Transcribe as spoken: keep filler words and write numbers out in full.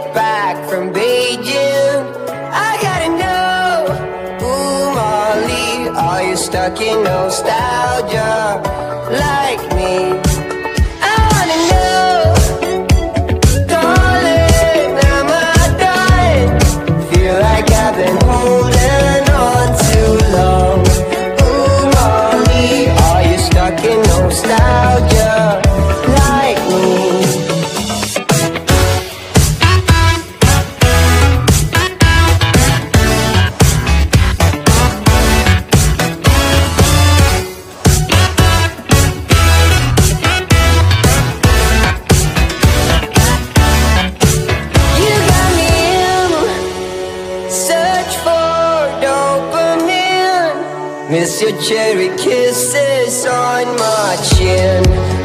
back from Beijing. I gotta know, ooh Molly, are you stuck in nostalgia like me? I wanna know, darling, am I done? Feel like I've been holding on too long. Ooh Molly, are you stuck in nostalgia like me? Miss your cherry kisses on my chin.